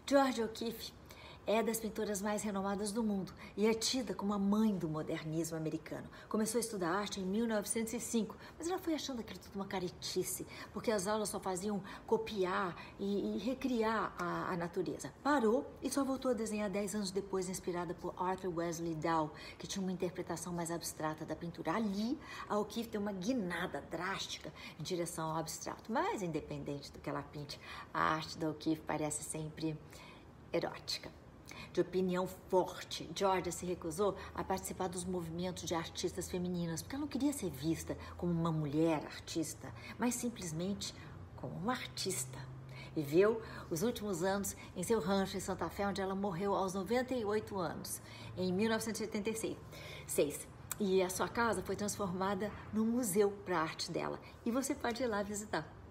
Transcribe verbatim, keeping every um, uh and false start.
Georgia O'Keeffe é das pintoras mais renomadas do mundo e é tida como a mãe do modernismo americano. Começou a estudar arte em mil novecentos e cinco, mas ela foi achando aquilo tudo uma caretice, porque as aulas só faziam copiar e, e recriar a, a natureza. Parou e só voltou a desenhar dez anos depois, inspirada por Arthur Wesley Dow, que tinha uma interpretação mais abstrata da pintura. Ali, a O'Keeffe deu uma guinada drástica em direção ao abstrato, mas independente do que ela pinte, a arte da O'Keeffe parece sempre erótica. De opinião forte, Georgia se recusou a participar dos movimentos de artistas femininas, porque ela não queria ser vista como uma mulher artista, mas simplesmente como uma artista. Viveu os últimos anos em seu rancho em Santa Fé, onde ela morreu aos noventa e oito anos, em mil novecentos e oitenta e seis. E a sua casa foi transformada num museu para a arte dela. E você pode ir lá visitar.